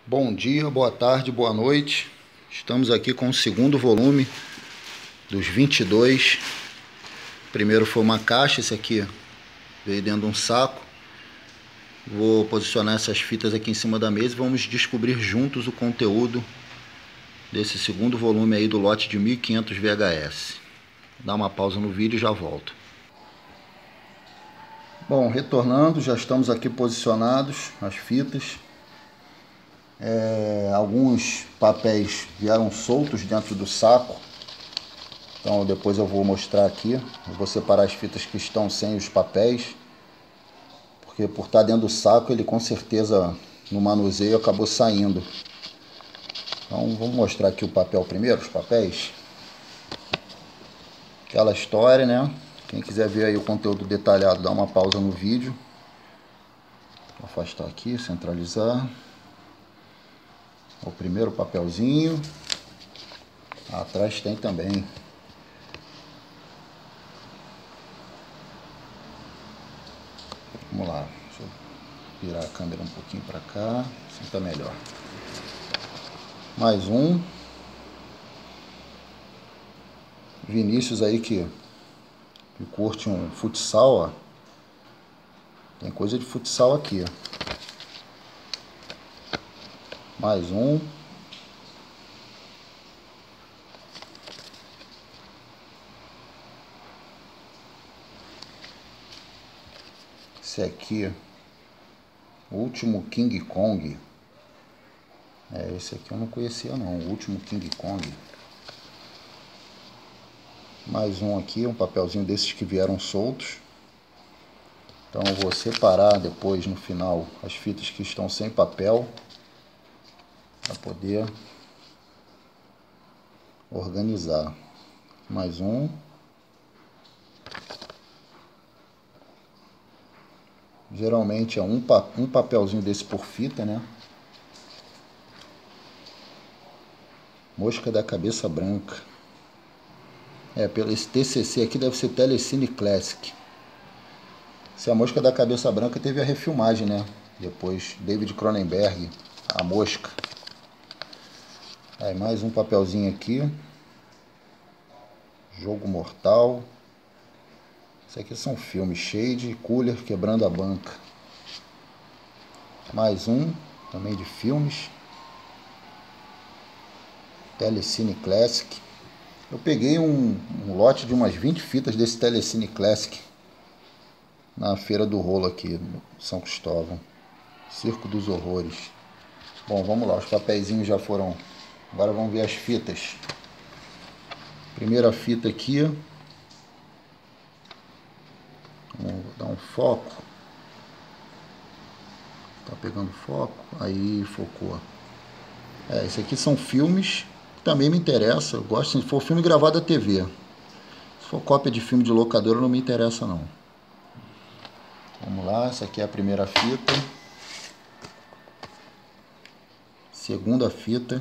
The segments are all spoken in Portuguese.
Bom dia, boa tarde, boa noite. Estamos aqui com o segundo volume dos 22. O primeiro foi uma caixa, esse aqui veio dentro de um saco. Vou posicionar essas fitas aqui em cima da mesa e vamos descobrir juntos o conteúdo desse segundo volume aí do lote de 1500 VHS. Dá uma pausa no vídeo e já volto. Bom, retornando, já estamos aqui posicionados as fitas. Alguns papéis vieram soltos dentro do saco, então depois eu vou mostrar aqui. Eu vou separar as fitas que estão sem os papéis, porque por estar dentro do saco ele com certeza no manuseio acabou saindo. Então vamos mostrar aqui o papel primeiro, os papéis. Aquela história, né? Quem quiser ver aí o conteúdo detalhado, dá uma pausa no vídeo. Vou afastar aqui, centralizar. O primeiro papelzinho. Atrás tem também. Vamos lá. Deixa eu virar a câmera um pouquinho para cá. Assim tá melhor. Mais um. Vinícius aí que curte um futsal, ó. Tem coisa de futsal aqui, ó. Mais um. Esse aqui, o último King Kong. Esse aqui eu não conhecia não, o último King Kong. Mais um aqui, um papelzinho desses que vieram soltos. Então eu vou separar depois no final as fitas que estão sem papel, para poder organizar. Mais um. Geralmente é um papelzinho desse por fita, né? Mosca da Cabeça Branca. Pelo esse TCC aqui deve ser Telecine Classic. Se a Mosca da Cabeça Branca teve a refilmagem, né? Depois, David Cronenberg, A Mosca. Aí mais um papelzinho aqui. Jogo Mortal. Isso aqui são filmes. Shade, Cooler, Quebrando a Banca. Mais um, também de filmes. Telecine Classic. Eu peguei um lote de umas 20 fitas desse Telecine Classic na Feira do Rolo aqui, no São Cristóvão. Circo dos Horrores. Bom, vamos lá, os papeizinhos já foram. Agora vamos ver as fitas. Primeira fita aqui. Vamos dar um foco. Tá pegando foco? Aí focou. Esse aqui são filmes que também me interessam. Eu gosto, se for filme gravado da TV. Se for cópia de filme de locadora, não me interessa não. Vamos lá, essa aqui é a primeira fita. Segunda fita.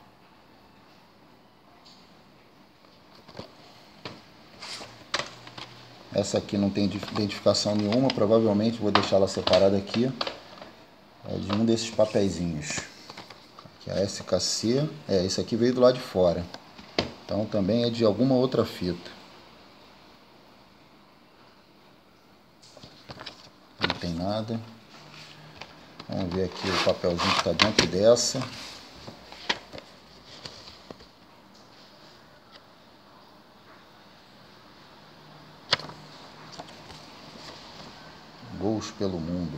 Essa aqui não tem identificação nenhuma, provavelmente vou deixar ela separada aqui. É de um desses papeizinhos. Aqui é a SKC. Esse aqui veio do lado de fora. Então também é de alguma outra fita. Não tem nada. Vamos ver aqui o papelzinho que está dentro dessa. Gols pelo Mundo.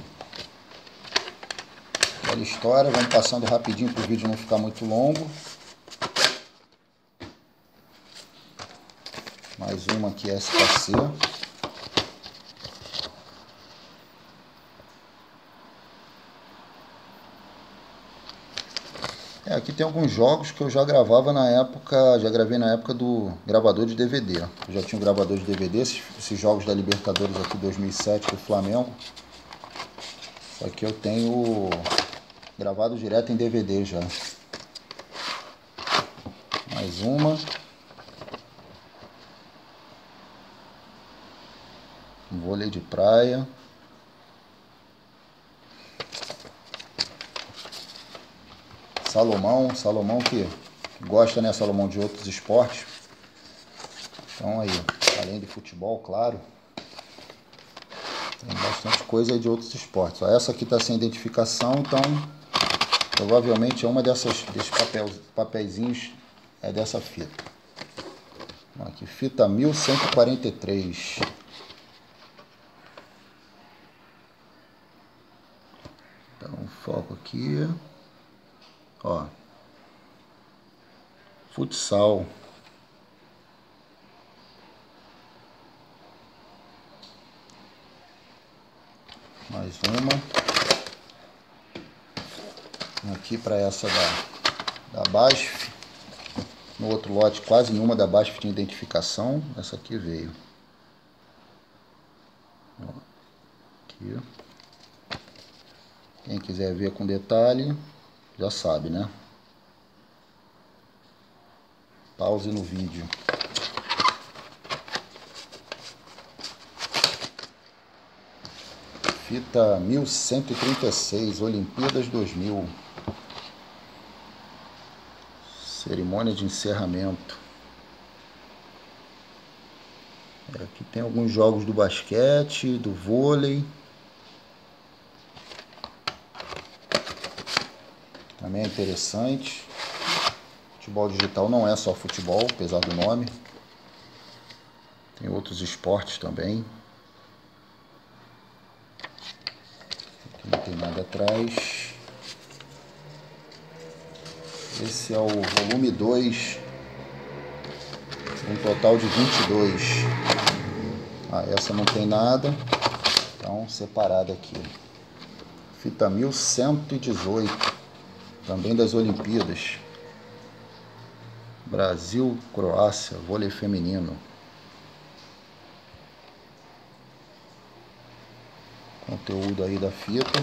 Aquela história, vamos passando rapidinho para o vídeo não ficar muito longo. Mais uma aqui, SKC. Aqui tem alguns jogos que eu já gravava na época, já gravei na época do gravador de DVD. Eu já tinha um gravador de DVD, esses jogos da Libertadores aqui 2007 do Flamengo. Só que eu tenho gravado direto em DVD já. Mais uma. Vôlei de praia. Salomão que gosta, né, Salomão, de outros esportes. Então aí, além de futebol, claro, tem bastante coisa aí de outros esportes. Ó, essa aqui está sem identificação, então provavelmente é uma desses papeizinhos é dessa fita. Aqui, fita 1143. Então, foco aqui. Ó. Futsal. Mais uma. Aqui para essa da BASF. No outro lote, quase nenhuma da BASF tinha identificação. Essa aqui veio. Ó, aqui. Quem quiser ver com detalhe, já sabe, né? Pause no vídeo. Fita 1136, Olimpíadas 2000. Cerimônia de encerramento. Aqui tem alguns jogos do basquete, do vôlei. Também é interessante. Futebol digital não é só futebol, apesar do nome. Tem outros esportes também. Aqui não tem nada atrás. Esse é o volume 2, um total de 22. Essa não tem nada, então separada aqui. Fita 1118, também das Olimpíadas. Brasil, Croácia, vôlei feminino. Conteúdo aí da fita.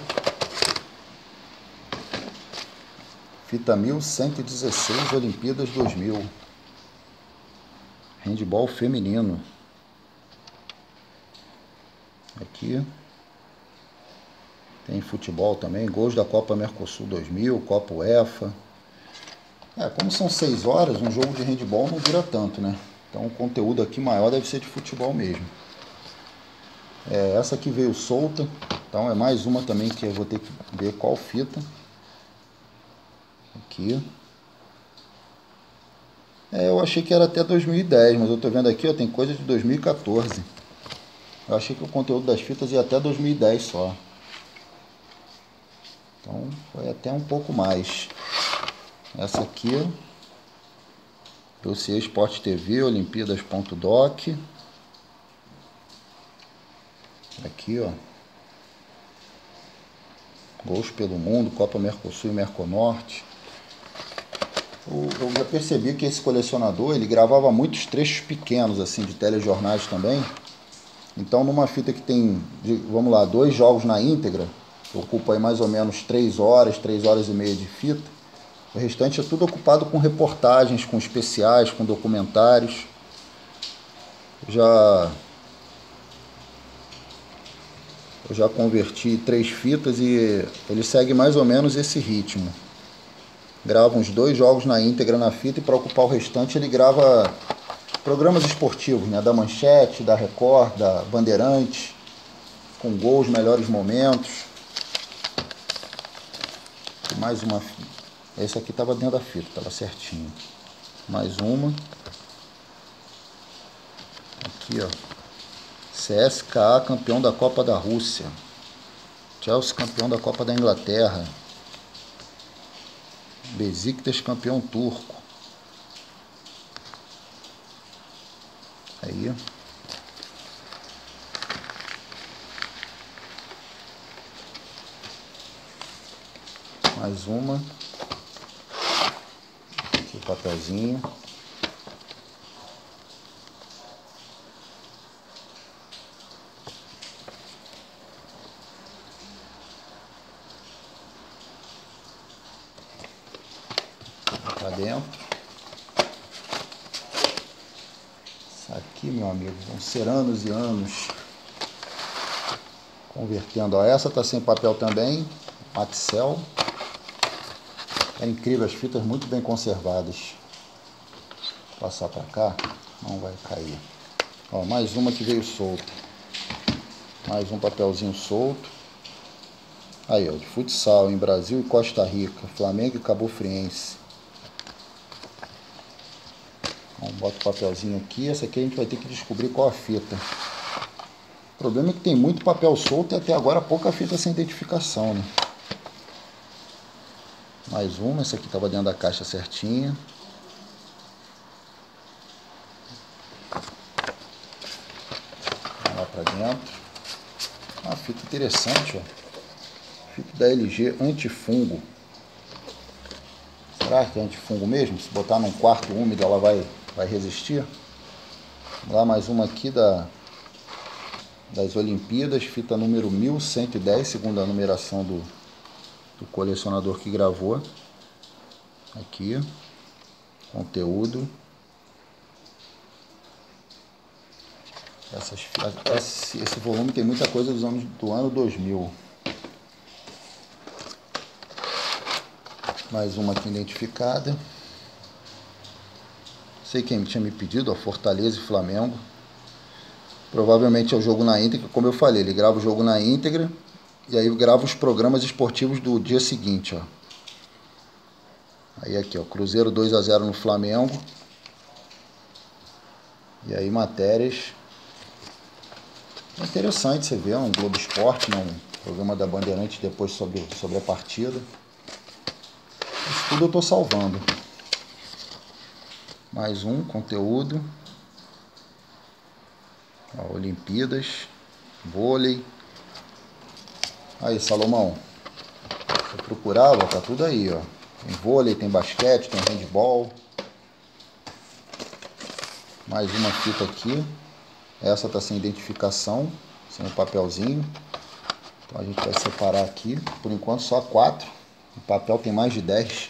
Fita 1116, Olimpíadas 2000. Handball feminino. Aqui. Tem futebol também. Gols da Copa Mercosul 2000, Copa UEFA. Como são 6 horas, um jogo de handball não dura tanto, né? Então o conteúdo aqui maior deve ser de futebol mesmo. Essa aqui veio solta. Então é mais uma também que eu vou ter que ver qual fita. Aqui. Eu achei que era até 2010, mas eu tô vendo aqui, ó, tem coisa de 2014. Eu achei que o conteúdo das fitas ia até 2010 só. Então foi até um pouco mais. Essa aqui, dossiê Sport TV, Olimpíadas.doc. Aqui, ó. Gols pelo mundo, Copa Mercosul e Merconorte. Eu já percebi que esse colecionador, ele gravava muitos trechos pequenos, assim, de telejornais também. Então, numa fita que tem, vamos lá, 2 jogos na íntegra, que ocupa aí mais ou menos 3 horas e meia de fita. O restante é tudo ocupado com reportagens, com especiais, com documentários. Eu já converti 3 fitas e ele segue mais ou menos esse ritmo. Grava uns 2 jogos na íntegra na fita e para ocupar o restante ele grava programas esportivos, né? Da Manchete, da Record, da Bandeirantes, com gols, melhores momentos. E mais uma fita. Esse aqui estava dentro da fita, estava certinho. Mais uma. Aqui, ó. CSKA campeão da Copa da Rússia. Chelsea campeão da Copa da Inglaterra. Besiktas campeão turco. Aí. Mais uma. Aqui o papelzinho. Pra dentro. Isso aqui, meu amigo, vão ser anos e anos convertendo. Ó, essa tá sem papel também, Maxell. É incrível, as fitas muito bem conservadas. Vou passar para cá, não vai cair. Ó, mais uma que veio solta. Mais um papelzinho solto. Aí, ó, de futsal em Brasil e Costa Rica, Flamengo e Cabo Friense. Então, bota o papelzinho aqui. Essa aqui a gente vai ter que descobrir qual a fita. O problema é que tem muito papel solto e até agora pouca fita sem identificação, né? Mais uma, essa aqui estava dentro da caixa certinha. Vamos lá para dentro. Uma fita interessante, ó. Fita da LG antifungo. Será que é antifungo mesmo? Se botar num quarto úmido ela vai resistir? Vamos lá, mais uma aqui das Olimpíadas, fita número 1110, segundo a numeração do colecionador que gravou. Aqui, conteúdo. Esse volume tem muita coisa do ano 2000. Mais uma aqui identificada. Sei quem tinha me pedido, ó, Fortaleza e Flamengo. Provavelmente é o jogo na íntegra, como eu falei, ele grava o jogo na íntegra e aí grava os programas esportivos do dia seguinte, ó. Aí aqui, ó, Cruzeiro 2-0 no Flamengo. E aí matérias. É interessante você ver, um Globo Esporte, né, um programa da Bandeirantes depois sobre a partida. Isso tudo eu estou salvando. Mais um conteúdo. Ó, Olimpíadas, vôlei. Aí, Salomão, você procurava, tá tudo aí, ó. Tem vôlei, tem basquete, tem handball. Mais uma fita aqui. Essa tá sem identificação, sem o papelzinho. Então a gente vai separar aqui. Por enquanto só 4. O papel tem mais de 10.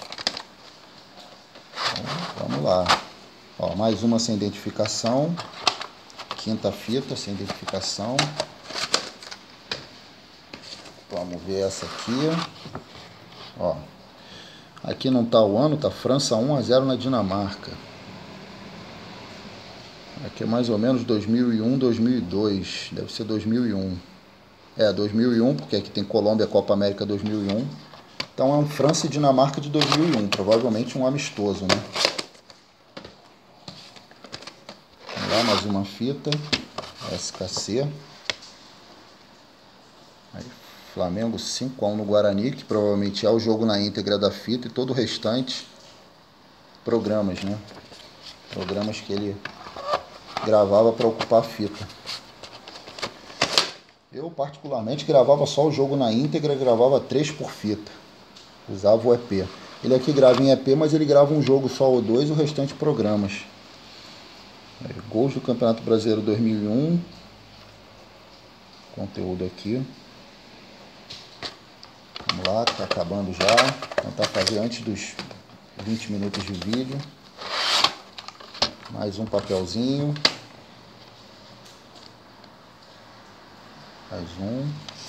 Então, vamos lá. Ó, mais uma sem identificação. Quinta fita sem identificação. Vamos ver essa aqui. Ó, aqui não tá o ano, tá França 1-0 na Dinamarca. Aqui é mais ou menos 2001, 2002. Deve ser 2001. É, 2001, porque aqui tem Colômbia, Copa América 2001. Então é um França e Dinamarca de 2001. Provavelmente um amistoso, né? Vamos lá, mais uma fita. SKC. Aí, Flamengo 5-1 no Guarani, que provavelmente é o jogo na íntegra da fita. E todo o restante, programas, né? Programas que ele gravava para ocupar a fita. Eu particularmente gravava só o jogo na íntegra, gravava 3 por fita. Usava o EP. Ele aqui grava em EP, mas ele grava um jogo só ou 2 e o restante programas. Aí, gols do Campeonato Brasileiro 2001. Conteúdo aqui. Vamos lá, tá acabando já. Vou tentar fazer antes dos 20 minutos de vídeo. Mais um papelzinho. Mais um.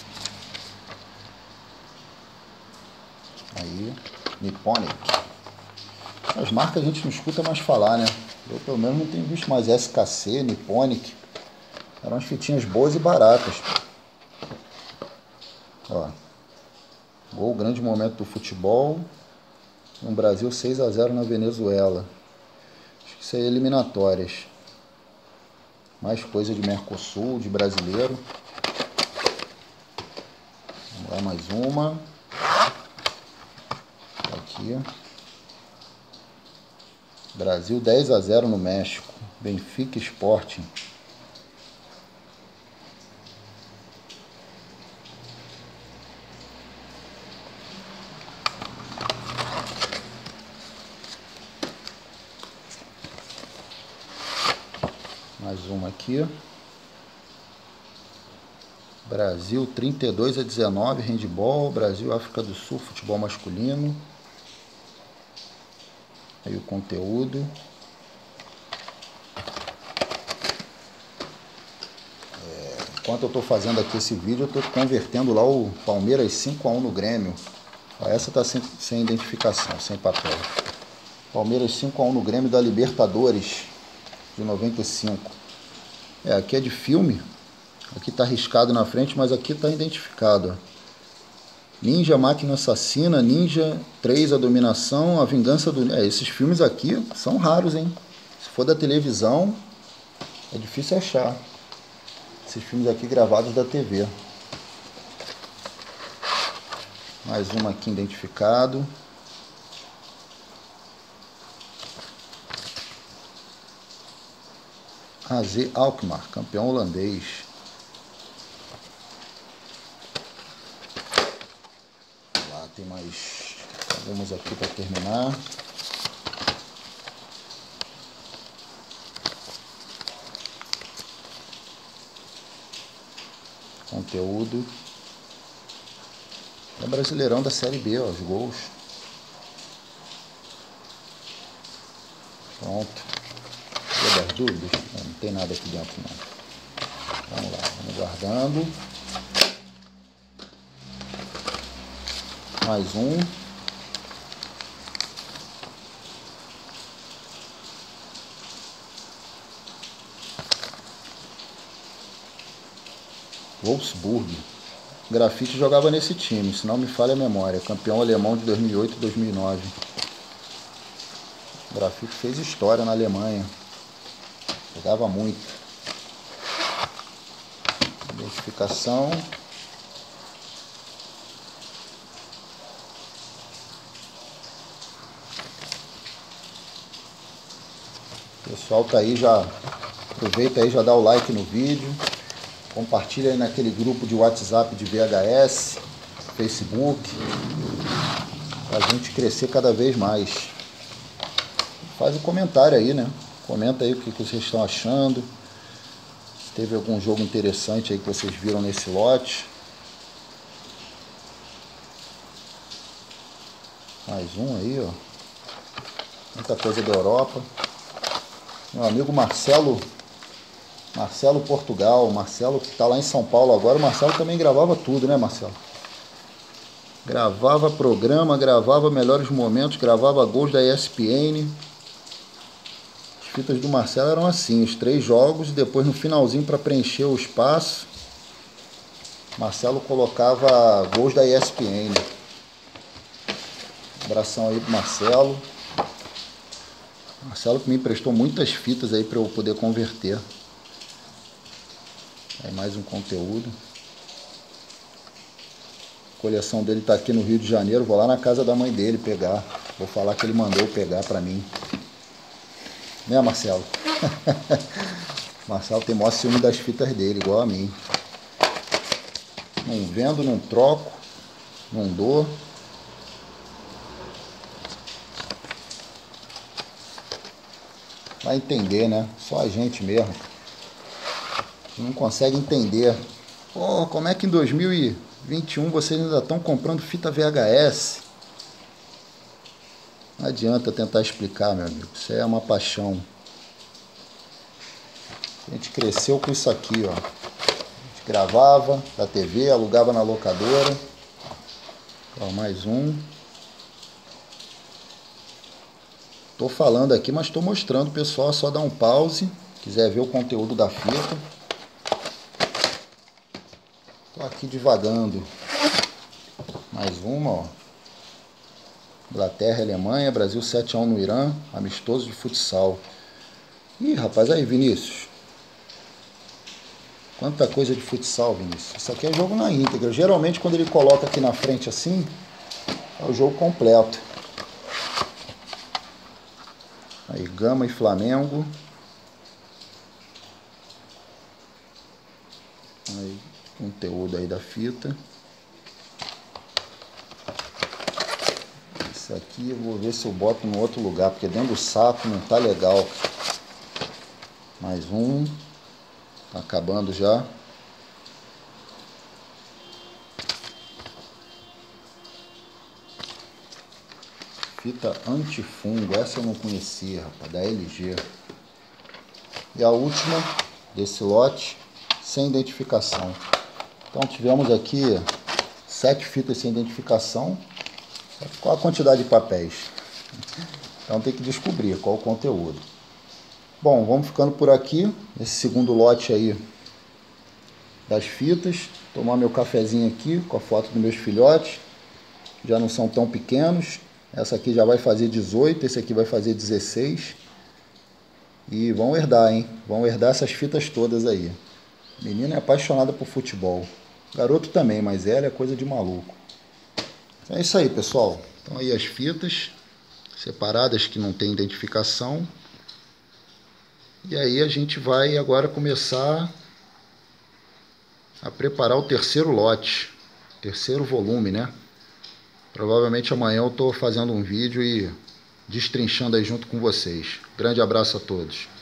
Aí, Nipponic. As marcas a gente não escuta mais falar, né? Eu pelo menos não tenho visto mais SKC, Nipponic. Eram umas fitinhas boas e baratas. Ó. Gol, grande momento do futebol. No Brasil 6-0 na Venezuela. Acho que isso aí é eliminatórias. Mais coisa de Mercosul, de brasileiro. Vamos lá, mais uma. Aqui. Brasil 10-0 no México. Benfica Sporting. Mais uma aqui. Brasil 32-19, handball. Brasil, África do Sul, futebol masculino. Aí o conteúdo. Enquanto eu estou fazendo aqui esse vídeo, eu estou convertendo lá o Palmeiras 5-1 no Grêmio. Ó, essa tá sem identificação, sem papel. Palmeiras 5-1 no Grêmio da Libertadores de 95. Aqui é de filme. Aqui tá riscado na frente, mas aqui tá identificado. Ó. Ninja, Máquina Assassina, Ninja 3, A Dominação, A Vingança do... esses filmes aqui são raros, hein? Se for da televisão, é difícil achar. Esses filmes aqui gravados da TV. Mais uma aqui identificado. AZ Alkmaar, campeão holandês. Lá tem mais algumas aqui para terminar. Conteúdo. É Brasileirão da Série B, ó, os gols. Pronto. Das dúvidas? Não tem nada aqui dentro não. Vamos lá, vamos guardando. Mais um. Wolfsburg. Grafite jogava nesse time, se não me falha a memória. Campeão alemão de 2008 e 2009. Grafite fez história na Alemanha. Jogava muito. Identificação. O pessoal tá aí, já aproveita aí, já dá o like no vídeo. Compartilha aí naquele grupo de WhatsApp de VHS, Facebook, pra gente crescer cada vez mais. Faz um comentário aí, né? Comenta aí o que vocês estão achando. Se teve algum jogo interessante aí que vocês viram nesse lote. Mais um aí, ó. Muita coisa da Europa. Meu amigo Marcelo Portugal. Marcelo que está lá em São Paulo agora. O Marcelo também gravava tudo, né, Marcelo? Gravava programa, gravava melhores momentos, gravava gols da ESPN. As fitas do Marcelo eram assim, os 3 jogos, e depois no finalzinho para preencher o espaço, Marcelo colocava gols da ESPN. Abração aí pro Marcelo. Marcelo que me emprestou muitas fitas aí para eu poder converter. Aí mais um conteúdo. A coleção dele tá aqui no Rio de Janeiro. Vou lá na casa da mãe dele pegar. Vou falar que ele mandou pegar para mim. Né, Marcelo? Marcelo tem maior ciúme das fitas dele, igual a mim. Não vendo, não troco, não dou. Vai entender, né? Só a gente mesmo. Não consegue entender. Pô, como é que em 2021 vocês ainda estão comprando fita VHS? Não adianta tentar explicar, meu amigo. Isso é uma paixão. A gente cresceu com isso aqui, ó. A gente gravava da TV, alugava na locadora. Ó, mais um. Tô falando aqui, mas tô mostrando, pessoal. Só dá um pause. Quiser ver o conteúdo da fita. Tô aqui divagando. Mais uma, ó. Inglaterra e Alemanha, Brasil 7-1 no Irã, amistoso de futsal. Ih, rapaz, aí, Vinícius. Quanta coisa de futsal, Vinícius. Isso aqui é jogo na íntegra. Geralmente, quando ele coloca aqui na frente assim, é o jogo completo. Aí, Gama e Flamengo. Aí, conteúdo aí da fita. Esse aqui eu vou ver se eu boto no outro lugar, porque dentro do saco não tá legal. Mais um. Tá acabando já. Fita antifungo. Essa eu não conhecia, rapaz, da LG. E a última desse lote, sem identificação. Então tivemos aqui 7 fitas sem identificação. Qual a quantidade de papéis? Então tem que descobrir qual o conteúdo. Bom, vamos ficando por aqui. Esse segundo lote aí das fitas. Tomar meu cafezinho aqui com a foto dos meus filhotes. Já não são tão pequenos. Essa aqui já vai fazer 18, esse aqui vai fazer 16. E vão herdar, hein? Vão herdar essas fitas todas aí. Menina é apaixonada por futebol. Garoto também, mas ela é coisa de maluco. É isso aí, pessoal. Então aí as fitas separadas que não tem identificação. E aí a gente vai agora começar a preparar o terceiro lote. Terceiro volume, né? Provavelmente amanhã eu estou fazendo um vídeo e destrinchando aí junto com vocês. Grande abraço a todos.